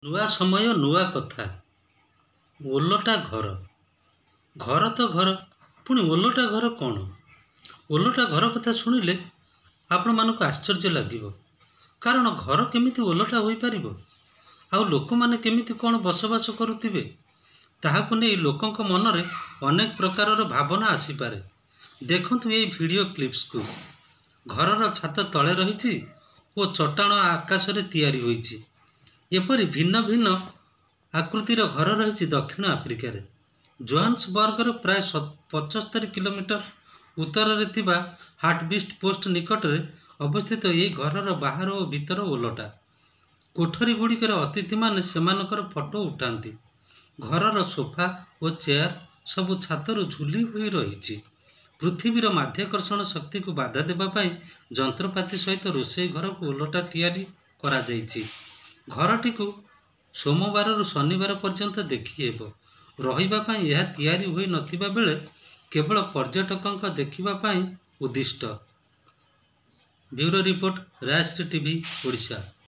ନୂଆ ସମୟ ନୂଆ କଥା। ଓଲଟା ଘର। ଘର ତ ଘର, ପୁଣି ଓଲଟା ଘର କ'ଣ? ଓଲଟା ଘର କଥା ଶୁଣିଲେ ଆପଣମାନଙ୍କୁ ଆଶ୍ଚର୍ଯ୍ୟ ଲାଗିବ। କାରଣ ଘର କେମିତି ଓଲଟା ହୋଇପାରିବ? ଆଉ ଲୋକମାନେ କେମିତି କ'ଣ ବସବାସ କରୁଥିବେ? ତାହାକୁ ନେଇ ଲୋକଙ୍କ ମନରେ ଅନେକ ପ୍ରକାରର ଭାବନା ଆସିପାରେ। ଦେଖନ୍ତୁ ଏଇ ଭିଡ଼ିଓ କ୍ଲିପ୍ସକୁ। ଘରର ଛାତ ତଳେ ରହିଛି ଓ ଚଟାଣ ଆକାଶରେ ତିଆରି ହୋଇଛି। ଏପରି ଭିନ୍ନ ଭିନ୍ନ ଆକୃତିର ଘର ରହିଛି ଦକ୍ଷିଣ ଆଫ୍ରିକାରେ। ଜୋହାନ୍ସବର୍ଗର ପ୍ରାୟ 75 କିଲୋମିଟର ଉତ୍ତରରେ ଥିବା ହାର୍ଟବିଷ୍ଟ ପୋଷ୍ଟ ନିକଟରେ ଅବସ୍ଥିତ ଏହି ଘରର ବାହାର ଓ ଭିତର ଓଲଟା। କୋଠରୀ ଗୁଡ଼ିକରେ ଅତିଥିମାନେ ସେମାନଙ୍କର ଫଟୋ ଉଠାନ୍ତି। ଘରର ସୋଫା ଓ ଚେୟାର ସବୁ ଛାତରୁ ଝୁଲି ହୋଇ ରହିଛି। ପୃଥିବୀର ମାଧ୍ୟାକର୍ଷଣ ଶକ୍ତିକୁ ବାଧା ଦେବା ପାଇଁ ଯନ୍ତ୍ରପାତି ସହିତ ରୋଷେଇ ଘରକୁ ଓଲଟା ତିଆରି କରାଯାଇଛି। ଘରଟିକୁ ସୋମବାରରୁ ଶନିବାର ପର୍ଯ୍ୟନ୍ତ ଦେଖିହେବ। ରହିବା ପାଇଁ ଏହା ତିଆରି ହୋଇ ନଥିବା ବେଳେ କେବଳ ପର୍ଯ୍ୟଟକଙ୍କ ଦେଖିବା ପାଇଁ ଉଦ୍ଦିଷ୍ଟ। Bureau report, Rajashree TV, Odisha.